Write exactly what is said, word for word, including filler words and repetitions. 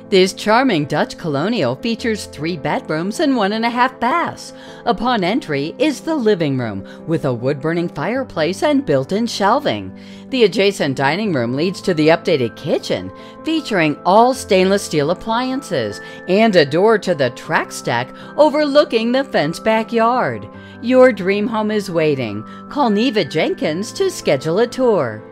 This charming Dutch Colonial features three bedrooms and one and a half baths. Upon entry is the living room with a wood-burning fireplace and built-in shelving. The adjacent dining room leads to the updated kitchen, featuring all stainless steel appliances and a door to the track stack overlooking the fenced backyard. Your dream home is waiting. Call Neva Jenkins to schedule a tour.